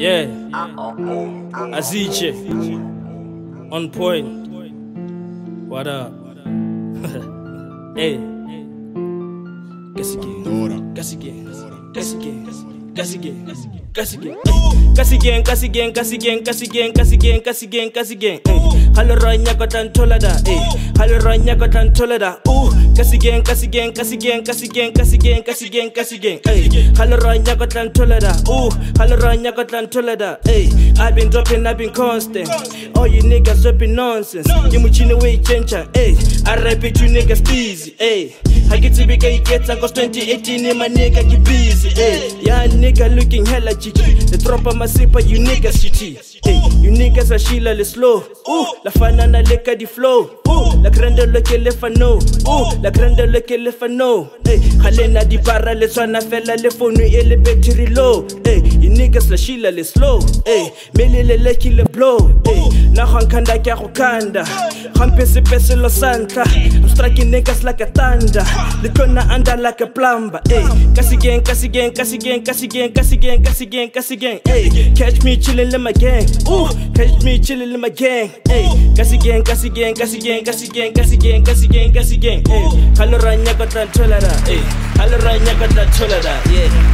Yeah, Aziche, on point. What up? Hey, guess again, guess again, guess again, guess again, guess again, guess again, guess again, guess again, guess again, guess again, guess again, guess again. Haloranya kotan tolada, haloranya kotan tolada. Guess again, guess again, guess again, guess again, guess again, guess again, guess again. Haloranya kotan tolada, haloranya kotan tolada. I've been dropping, I've been constant. All you niggas dropping nonsense. You muchine way change, I repeat you niggas busy, I get to be gay, cause 2018 my nigga get busy, yeah nigga looking hella chichi. The drop of my sipper, you niggas chichi. You niggas are Sheila le slow. La fanana leka di flow. La grande leke le fano. La grande leke le fano. Halena di barra le swana fella le phone et le battery low. You niggas la Sheila le slow. Mele le leki le blow. Na hankanda kya hukanda. Hampese pese lo santa. I'm striking niggas like a thunder. The corner under like a plumber. Casi gang, casi gang, casi gang, casi gang, casi gang, casi gang, casi gang. Catch me chillin' in my gang. Catch me chillin' in my gang. Casi gang, casi gang, casi gang, casi gang, casi gang, casi gang, casi gang. Haloranya kotan tolada. Haloranya kotan tolada. Yeah.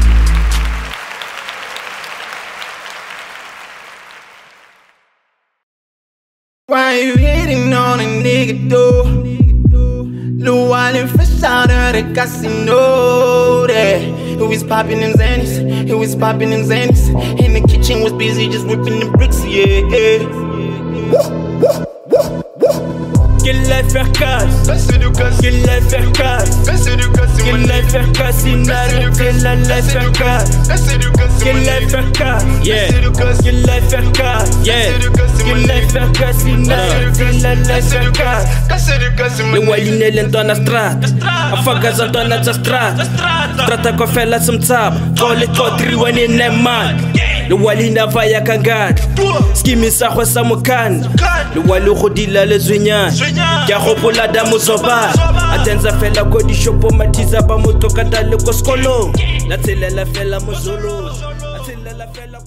Why you hating on a nigga though? Lil' Wildin' fresh out of the casino there. Who is popping in Xannies? Who is popping in Xannies? In the kitchen was busy just whipping the bricks, yeah. Qu'il aille faire casse, qu'il aille faire casse, qu'il aille faire casse, il arrêté la laisse faire casse, qu'il aille faire casse, yeah, qu'il aille faire casse, yeah, qu'il aille faire casse, il arrêté la laisse faire casse. Le waline l'entend la strat, afagas entend la strat, strata ko fella some tab, call it ko 3-1 in that man. Le waline avaya kangad, skimi sa kwa samukan, le walu rodila le zunyan. Kya hopola da muzoba Atenza fela kodi shopo matiza ba motoka dale ko skolo La tele la fela mozolo La tele la fela